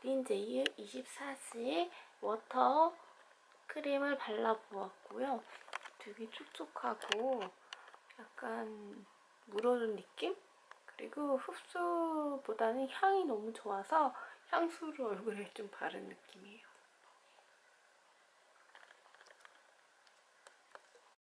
빈제이 24시 워터 크림을 발라보았고요. 되게 촉촉하고 약간 물어준 느낌? 그리고 흡수보다는 향이 너무 좋아서 향수를 얼굴에 좀 바른 느낌이에요.